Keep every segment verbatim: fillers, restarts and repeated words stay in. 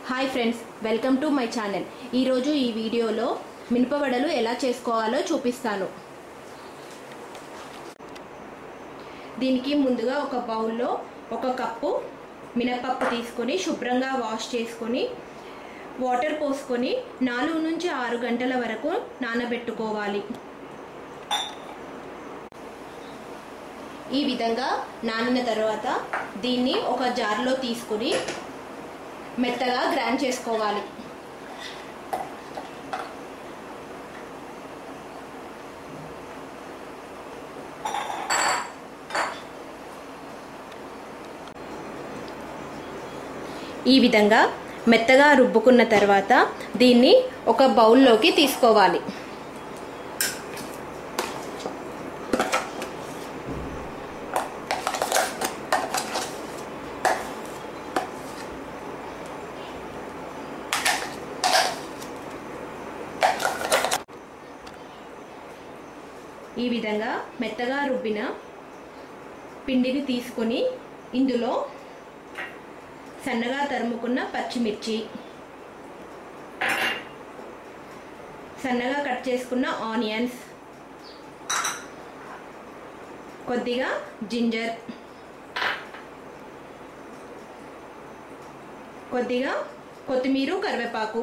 Hi friends, welcome to my channel. ఈరోజు ఈ వీడియోలో మినపవడలు ఎలా చేసుకోవాలో చూపిస్తాను. దీనికి ముందుగా ఒక బౌల్లో ఒక కప్పు మినపప్పు తీసుకొని శుభ్రంగా వాష్ చేసుకొని వాటర్ పోసుకొని నాలుగు నుంచి ఆరు గంటల వరకు నానబెట్టుకోవాలి. ఈ విధంగా నానిన తర్వాత దీన్ని ఒక జార్లో తీసుకొని మెత్తగా గ్రైండ్ చేసుకోవాలి. ఈ విధంగా మెత్తగా రుబ్బుకున్న తర్వాత దీన్ని ఒక బౌల్లోకి తీసుకోవాలి. ఈ విధంగా మెత్తగా రుబ్బిన పిండిని తీసుకొని ఇందులో సన్నగా తరుముకున్న పచ్చిమిర్చి, సన్నగా కట్ చేసుకున్న ఆనియన్స్, కొద్దిగా జింజర్, కొద్దిగా కొత్తిమీర, కరివేపాకు,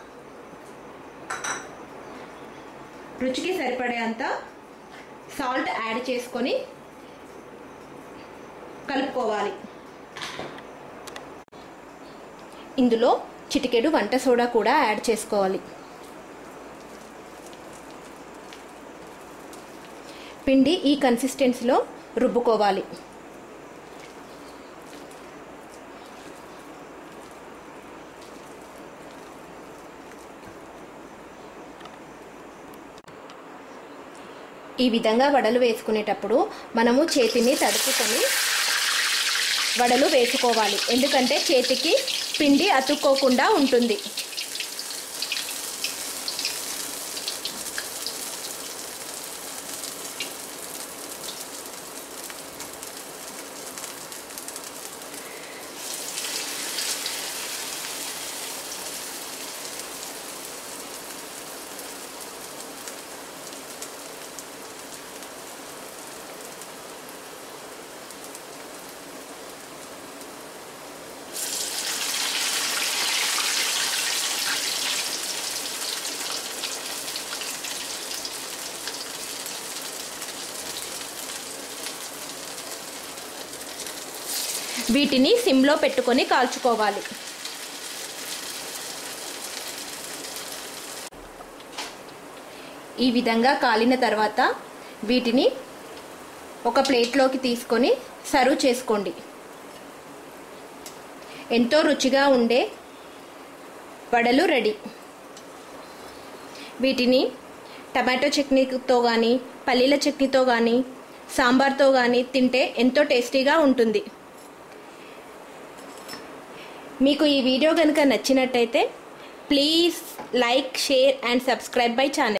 రుచికి సరిపడేంత సాల్ట్ యాడ్ చేసుకొని కలుపుకోవాలి. ఇందులో చిటికెడు వంట సోడా కూడా యాడ్ చేసుకోవాలి. పిండి ఈ కన్సిస్టెన్సీలో రుబ్బుకోవాలి. ఈ విధంగా వడలు వేసుకునేటప్పుడు మనము చేతిని తడుపుకొని వడలు వేసుకోవాలి. ఎందుకంటే చేతికి పిండి అతుక్కోకుండా ఉంటుంది. వీటిని సిమ్లో పెట్టుకొని కాల్చుకోవాలి. ఈ విధంగా కాలిన తర్వాత వీటిని ఒక ప్లేట్లోకి తీసుకొని సర్వ్ చేసుకోండి. ఎంతో రుచిగా ఉండే వడలు రెడీ. వీటిని టమాటో చట్నీతో కానీ, పల్లీల చట్నీతో కానీ, సాంబార్తో కానీ తింటే ఎంతో టేస్టీగా ఉంటుంది. మీకు ఈ వీడియో కనుక నచ్చినట్టయితే please like, share and subscribe my channel.